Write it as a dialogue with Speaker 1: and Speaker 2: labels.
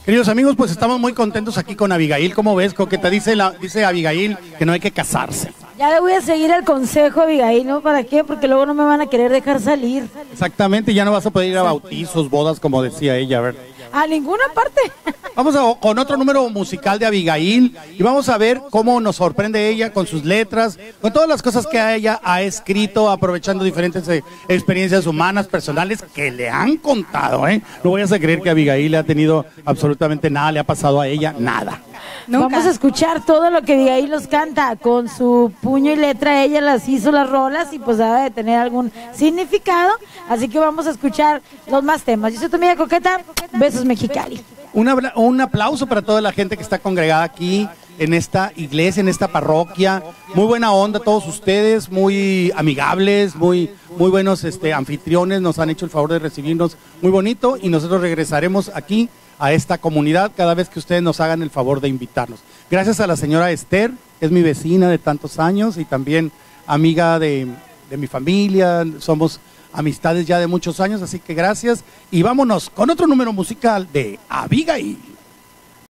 Speaker 1: Queridos amigos, pues estamos muy contentos aquí con Abigail. ¿Cómo ves, Coqueta? Dice Abigail que no hay que casarse.
Speaker 2: Ya le voy a seguir el consejo, Abigail, ¿no? ¿Para qué? Porque luego no me van a querer dejar salir.
Speaker 1: Exactamente, ya no vas a poder ir a bautizos, bodas, como decía ella, a ver.
Speaker 2: A ninguna parte.
Speaker 1: Vamos con otro número musical de Abigail y vamos a ver cómo nos sorprende ella con sus letras, con todas las cosas que ella ha escrito, aprovechando diferentes experiencias humanas, personales que le han contado, ¿eh? No vayas a creer que Abigail le ha tenido absolutamente nada, le ha pasado a ella nada.
Speaker 2: Nunca. Vamos a escuchar todo lo que Abigail nos canta. Con su puño y letra ella las hizo las rolas y pues debe de tener algún significado. Así que vamos a escuchar los más temas. Yo soy tu amiga Coqueta, besos Mexicali.
Speaker 1: Un aplauso para toda la gente que está congregada aquí en esta iglesia, en esta parroquia. Muy buena onda todos ustedes, muy amigables, muy buenos anfitriones. Nos han hecho el favor de recibirnos muy bonito y nosotros regresaremos aquí a esta comunidad cada vez que ustedes nos hagan el favor de invitarnos. Gracias a la señora Esther, que es mi vecina de tantos años y también amiga de mi familia. Somos amistades ya de muchos años, así que gracias. Y vámonos con otro número musical de Abigail.